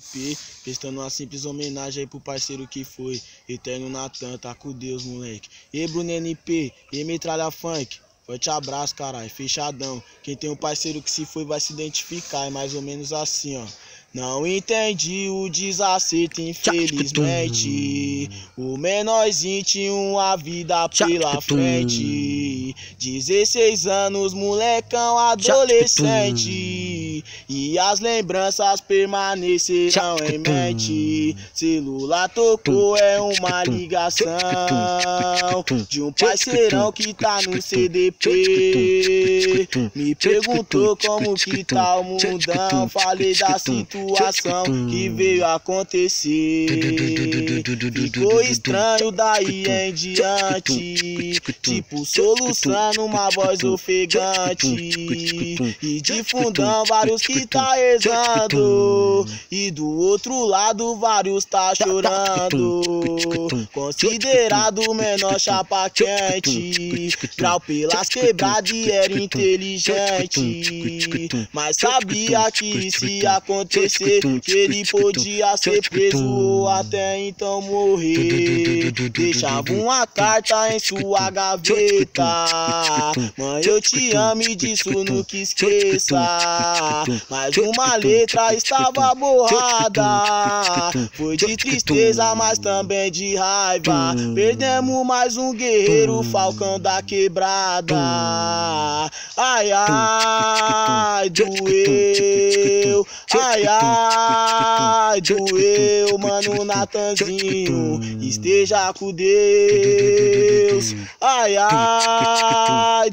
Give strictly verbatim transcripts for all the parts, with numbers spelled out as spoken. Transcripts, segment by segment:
P, prestando uma simples homenagem aí pro parceiro que foi. Eterno Natan, tá com Deus, moleque. E Bruno N P, e Metralha Funk. Forte abraço, caralho, fechadão. Quem tem um parceiro que se foi vai se identificar, é mais ou menos assim, ó. Não entendi o desacerto, infelizmente. O menorzinho tinha uma vida pela frente. dezesseis anos, molecão adolescente. E as lembranças permanecerão em mente. Celular tocou, é uma ligação de um parceirão que tá no C D P. Me perguntou como que tá o mundão. Falei da situação que veio acontecer. Ficou estranho daí em diante, tipo soluçando uma voz ofegante. E de fundão vários que tá rezando, e do outro lado vários tá chorando. Considerado o menor chapa quente, grau pelas quebradas e era inteligente, mas sabia que isso ia acontecer, que ele podia ser preso ou até então morrer. Deixava uma carta em sua gaveta: mãe, eu te amo e disso nunca esqueça. Mas uma letra estava borrada, foi de tristeza, mas também de raiva. Perdemos mais um guerreiro, Falcão da Quebrada. Ai, ai, doeu. Ai, ai, doeu, mano, Natanzinho, esteja com Deus. Ai, ai,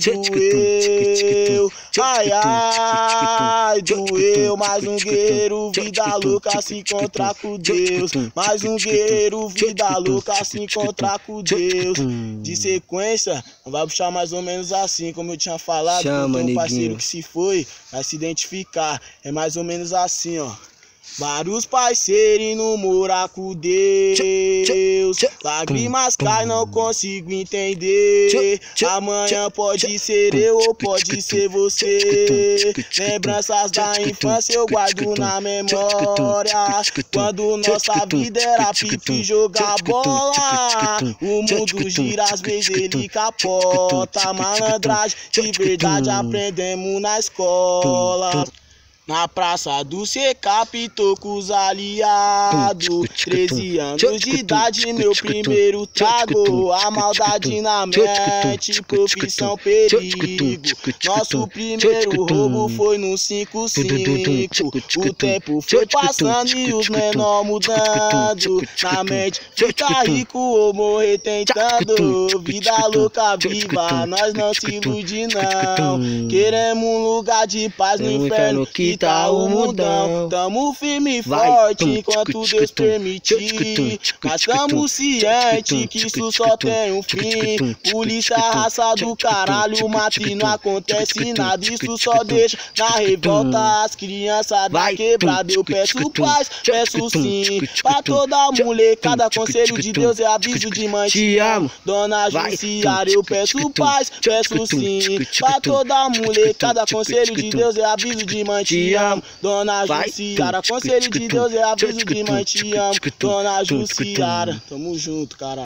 doeu. Ai, ai, doeu. Mais um guerreiro, vida louca, se encontrar com Deus. Mais um guerreiro, vida louca, se encontrar com Deus. De sequência, vai puxar mais ou menos assim, como eu tinha falado. Chama, tem um parceiro que se foi, vai se identificar. É mais ou menos assim, ó. Vários parceiros no morar com Deus. Lágrimas caem, não consigo entender. Amanhã pode ser eu ou pode ser você. Lembranças da infância eu guardo na memória. Quando nossa vida era pipi jogar bola. O mundo gira, às vezes ele capota. Malandragem de verdade aprendemos na escola. Na praça do Secap, tô com os aliados. treze anos de idade, meu primeiro trago. A maldade na mente, profissão perigo. Nosso primeiro roubo foi no cinco cinco. O tempo foi passando e os menor mudando. Na mente, ficar rico ou morrer tentando. Vida louca viva, nós não se ilude não. Queremos um lugar de paz no inferno que tá o mundão. Tamo firme e forte enquanto Deus permitir. Mas tamo ciente que isso só tem um fim. Polícia, raça do caralho, mata e não acontece nada. Isso só deixa na revolta as crianças da quebrada. Eu peço paz, peço sim pra toda molecada. Conselho de Deus é aviso de mãe. Te amo, dona Jussiara. Eu peço paz, peço sim pra toda molecada. Conselho de Deus é aviso de mãe. Te amo, dona Jussiara. Conselho de Deus é aviso de mãe. Te amo, dona Jussiara. Tamo junto, cara.